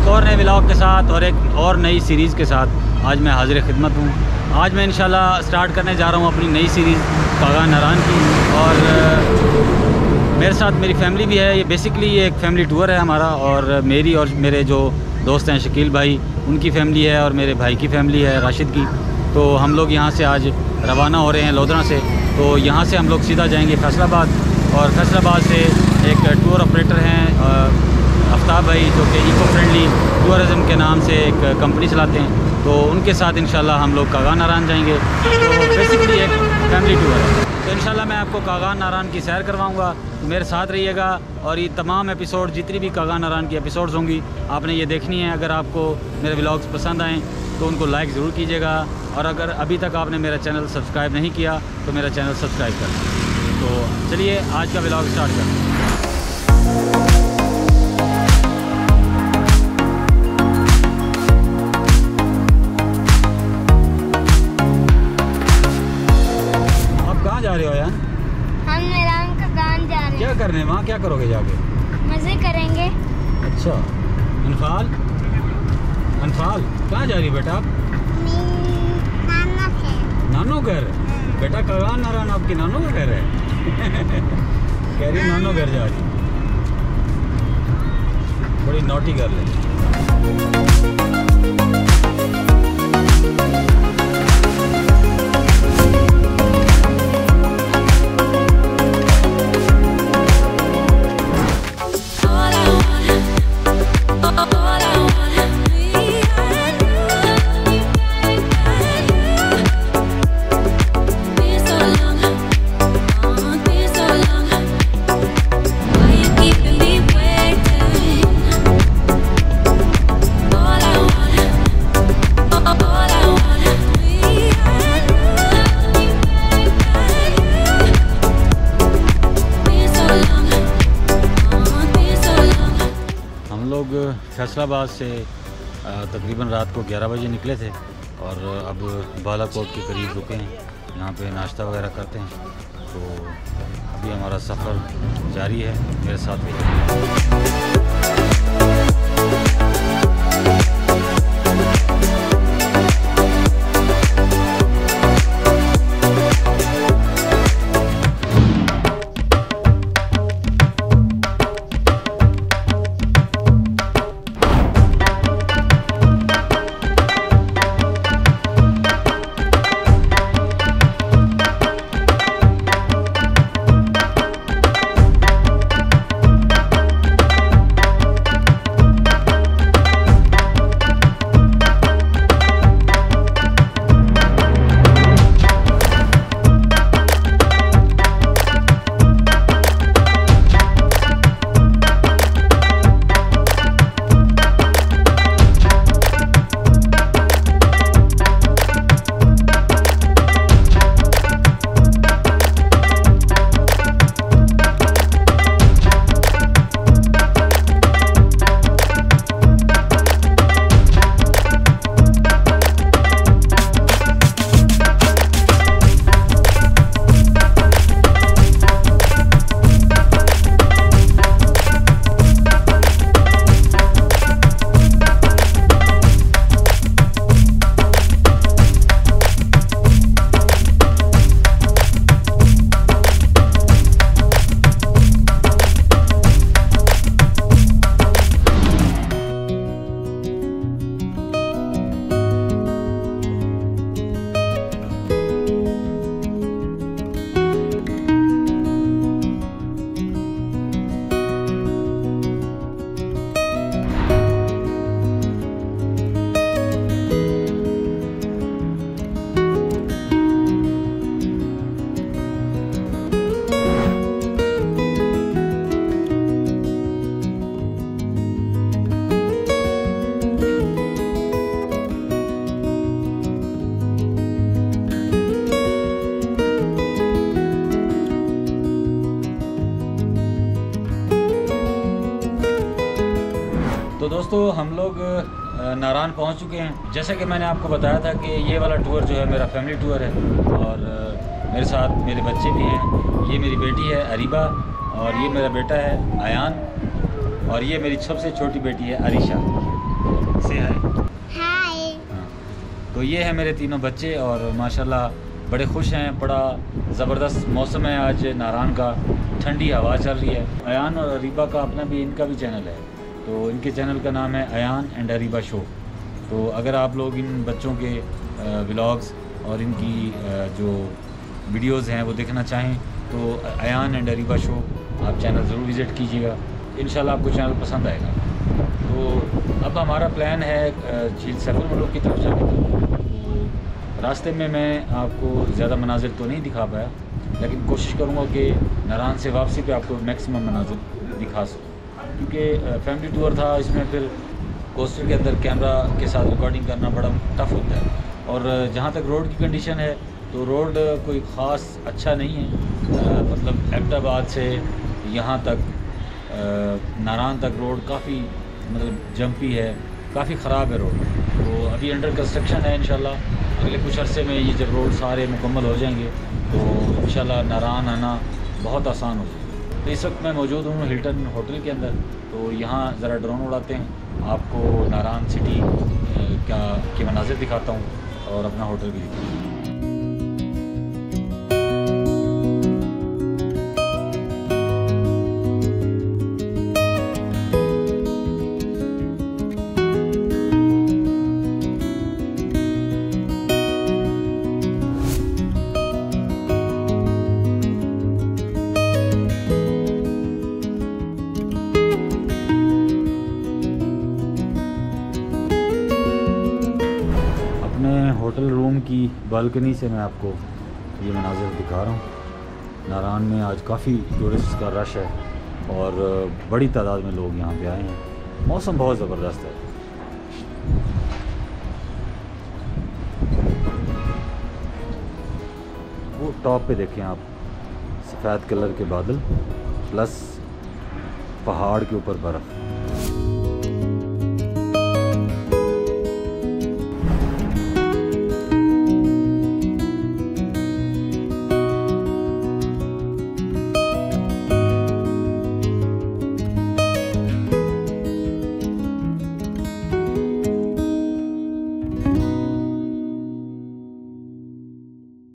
एक और नए व्लॉग के साथ और एक और नई सीरीज़ के साथ आज मैं हाजिर खिदमत हूँ। आज मैं इंशाल्लाह स्टार्ट करने जा रहा हूँ अपनी नई सीरीज़ कागान नारान की, और मेरे साथ मेरी फैमिली भी है। ये बेसिकली ये एक फैमिली टूर है हमारा, और मेरी और मेरे जो दोस्त हैं शकील भाई, उनकी फैमिली है, और मेरे भाई की फैमिली है राशिद की। तो हम लोग यहाँ से आज रवाना हो रहे हैं लोधरा से। तो यहाँ से हम लोग सीधा जाएंगे फैसलाबाद, और फैसलाबाद से एक टूर ऑपरेटर हैं आफ्ताब भाई, जो कि इको फ्रेंडली टूरिज़म के नाम से एक कंपनी चलाते हैं। तो उनके साथ इंशाल्लाह हम लोग कागान नारान जाएंगे। तो बेसिकली एक फैमिली टूर है। तो इंशाल्लाह मैं आपको कागान नारान की सैर करवाऊंगा, तो मेरे साथ रहिएगा। और ये तमाम एपिसोड, जितनी भी कागान नारान की एपिसोड्स होंगी, आपने ये देखनी है। अगर आपको मेरे व्लॉग्स पसंद आएँ तो उनको लाइक ज़रूर कीजिएगा, और अगर अभी तक आपने मेरा चैनल सब्सक्राइब नहीं किया तो मेरा चैनल सब्सक्राइब कर लें। तो चलिए आज का व्लॉग स्टार्ट करते हैं। आप कहाँ जा रहे हो यार? हम नारान का गान जा रहे हैं। क्या करने वहाँ, क्या करोगे जाके? मज़े करेंगे। अच्छा, अनफाल अनफाल कहाँ जा रही बेटा आप? नानो घर। बेटा कागान नारान आपकी नानो का घर है। कह रही नानो घर जा रही, बड़ी नॉटी गर्ल है। फैसलाबाद से तकरीबन रात को 11 बजे निकले थे, और अब बालाकोट के करीब रुके हैं। यहाँ पे नाश्ता वगैरह करते हैं। तो अभी हमारा सफ़र जारी है, मेरे साथ भी। तो दोस्तों हम लोग नारान पहुंच चुके हैं। जैसे कि मैंने आपको बताया था कि ये वाला टूर जो है मेरा फैमिली टूर है, और मेरे साथ मेरे बच्चे भी हैं। ये मेरी बेटी है अरीबा, और ये मेरा बेटा है आयान, और ये मेरी सबसे छोटी बेटी है अरीशा। से हाय। हाय। हाँ, तो ये है मेरे तीनों बच्चे और माशाल्लाह बड़े खुश हैं। बड़ा ज़बरदस्त मौसम है आज नारान का, ठंडी हवा चल रही है। अयान और अरीबा का अपना भी, इनका भी चैनल है, तो इनके चैनल का नाम है अयान एंड अरीबा शो। तो अगर आप लोग इन बच्चों के व्लॉग्स और इनकी जो वीडियोज़ हैं वो देखना चाहें तो अयान एंड अरीबा शो आप चैनल ज़रूर विज़िट कीजिएगा। इंशाल्लाह आपको चैनल पसंद आएगा। तो अब हमारा प्लान है झील सैफुल मलूक की तरफ जाने का। तो रास्ते में मैं आपको ज़्यादा मनाजिर तो नहीं दिखा पाया, लेकिन कोशिश करूँगा कि नारान से वापसी पे आपको मैक्सिमम मनाजिर दिखा सकूँ, क्योंकि फैमिली टूर था। इसमें फिर कोस्टर के अंदर कैमरा के साथ रिकॉर्डिंग करना बड़ा टफ होता है। और जहाँ तक रोड की कंडीशन है तो रोड कोई ख़ास अच्छा नहीं है। मतलब एबटाबाद से यहाँ तक नारान तक रोड काफ़ी मतलब जंपी है, काफ़ी ख़राब है रोड। तो अभी अंडर कंस्ट्रक्शन है। इंशाल्लाह अगले कुछ अरसे में ये जब रोड सारे मुकम्मल हो जाएंगे तो इंशाल्लाह नारान आना बहुत आसान हो जाएगा। तो इस वक्त मैं मौजूद हूँ हिल्टन होटल के अंदर। तो यहाँ ज़रा ड्रोन उड़ाते हैं, आपको नारान सिटी के मनाजिर दिखाता हूँ और अपना होटल भी दिखाता हूँ। होटल रूम की बालकनी से मैं आपको ये मनाज़िर दिखा रहा हूँ। नारान में आज काफ़ी टूरिस्ट का रश है और बड़ी तादाद में लोग यहाँ पे आए हैं। मौसम बहुत ज़बरदस्त है। वो टॉप पे देखें आप, सफ़ेद कलर के बादल प्लस पहाड़ के ऊपर बर्फ़।